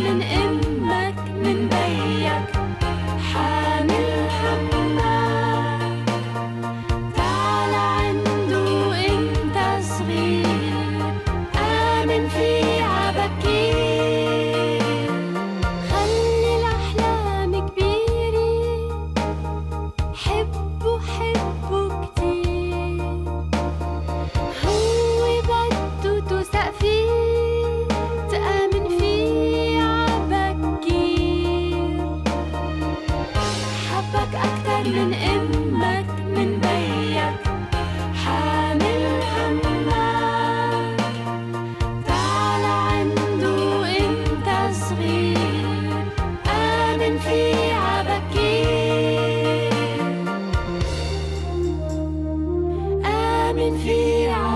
من أمك من بيك، حامل همك. تعال عنده انت صغير، آمن فيه عبكير. خلي الأحلام كبيرة، حبه كتير. هو بده توثق فيه، تآمن فيه عبكير. حبك أكتر من أمك من بيك، حامل همك. تعال عنده انت صغير، آمن فيه عبكير. آمن فيه